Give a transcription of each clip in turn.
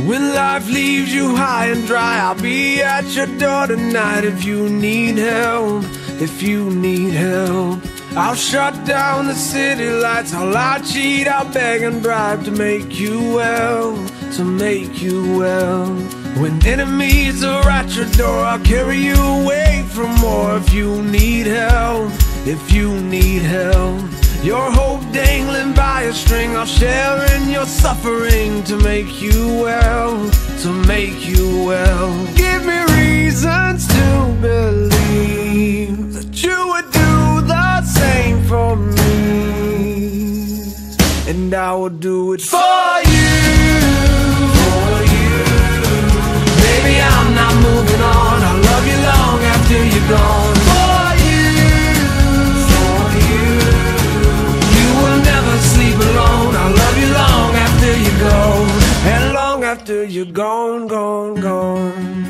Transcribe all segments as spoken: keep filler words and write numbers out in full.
When life leaves you high and dry, I'll be at your door tonight. If you need help, if you need help, I'll shut down the city lights. I'll lie, cheat, I'll beg and bribe to make you well, to make you well. When enemies are at your door, I'll carry you away from more. If you need help, if you need help, your hope dangling by a string, I'll share in your suffering to make you well, to make you well. Give me reasons to believe that you would do the same for me, and I will do it for you, for you. Baby, I'm not moving on. I'll love you long after you're gone. For you, for you. You will never sleep alone. I'll love you long after you're gone, and long after you're gone, gone, gone.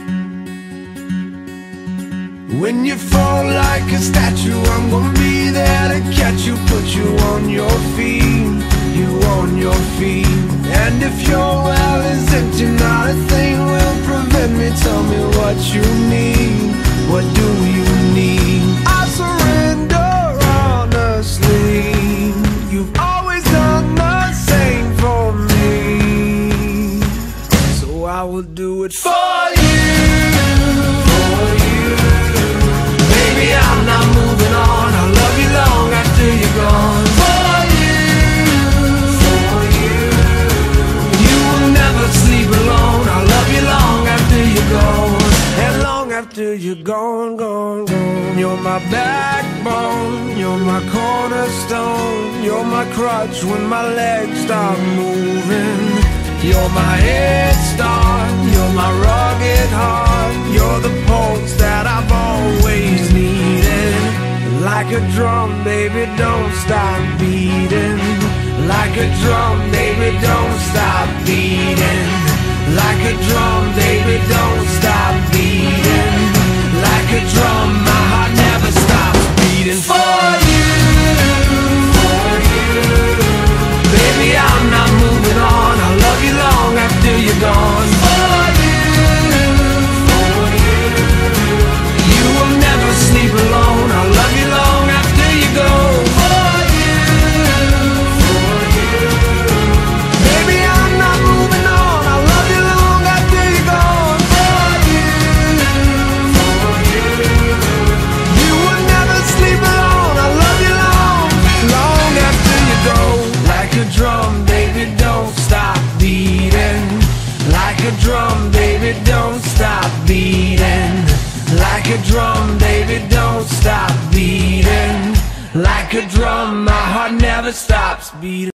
When you fall like a statue, I'm gonna be there to catch you, put you on your feet, you on your feet. And if your well is empty, not a thing will prevent me. Tell me what you need, what do you need? I surrender honestly. You've always done the same for me, so I will do it for you, for you. Baby, I'm not moving on. I'll love you long after you're gone. For you, for you. You will never sleep alone. I'll love you long after you're gone, and long after you're gone, gone, gone. You're my backbone, you're my cornerstone, you're my crutch when my legs stop moving. You're my head start, you're my rugged heart, you're the pulse that I've always needed. Like a drum, baby, don't stop beating. Like a drum, baby, don't stop beating. Like a drum, baby, don't stop beating. Like a drum, my heart never stops beating. For you, for you. Baby, I'm not moving on. I'll love you long after you're gone. For you, for you. You will never sleep alone. I'll love you long after you go. For you, for you. Baby, I'm not moving on. I'll love you long after you're gone. For you, for you. You will never sleep alone. I'll love you long, long after you go. Like a drum, baby, don't stop beating. Like a drum, baby, don't stop beating. Like a drum, baby, don't stop beating. Like a drum, my heart never stops beating.